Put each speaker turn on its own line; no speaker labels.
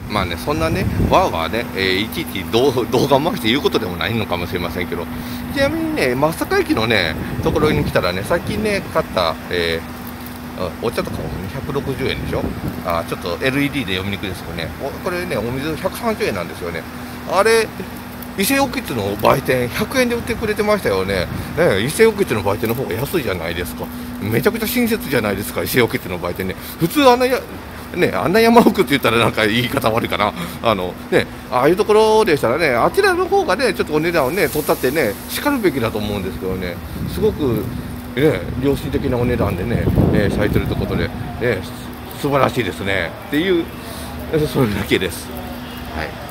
まあね、そんなね、わーわーね、いちいち動画を回して言うことでもないのかもしれませんけど、ちなみにね、松阪駅のね、ところに来たらね、最近ね、買った、お茶とかも260円でしょ。ちょっと LED で読みにくいですけどね、これね、お水130円なんですよね。あれ、伊勢奥津の売店、100円で売ってくれてましたよね。伊勢奥津の売店の方が安いじゃないですか。めちゃくちゃ親切じゃないですか、伊勢奥津の売店ね。普通あんな山奥って言ったらなんか言い方悪いかな。ああいうところでしたらね、あちらの方がね、ちょっとお値段をね、取ったってね、しかるべきだと思うんですけどね、すごく、良心的なお値段でね、されてるということで、素晴らしいですね。っていう、それだけです。はい。